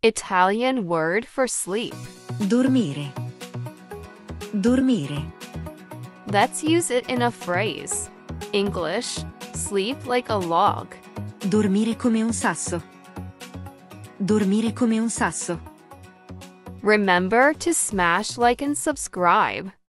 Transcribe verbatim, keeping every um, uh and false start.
Italian word for sleep. Dormire. Dormire. Let's use it in a phrase. English, sleep like a log. Dormire come un sasso. Dormire come un sasso. Remember to smash like and subscribe.